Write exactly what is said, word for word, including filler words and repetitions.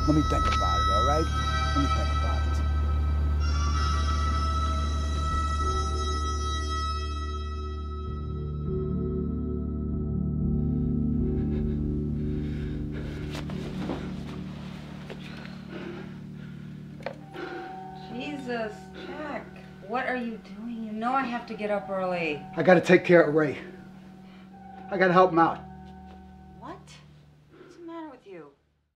Let me think about it, all right? Let me think about it. Jesus, Jack, what are you doing? You know I have to get up early. I gotta take care of Ray. I gotta help him out.